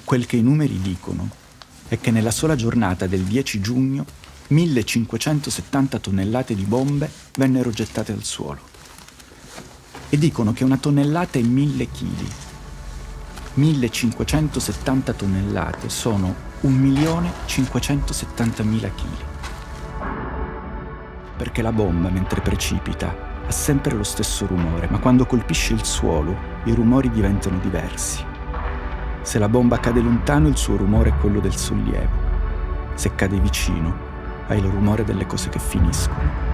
Quel che i numeri dicono è che nella sola giornata del 10 giugno 1570 tonnellate di bombe vennero gettate al suolo. E dicono che una tonnellata è 1000 kg. 1570 tonnellate sono 1.570.000 kg. Perché la bomba, mentre precipita, ha sempre lo stesso rumore, ma quando colpisce il suolo, i rumori diventano diversi. Se la bomba cade lontano, il suo rumore è quello del sollievo. Se cade vicino, ha il rumore delle cose che finiscono.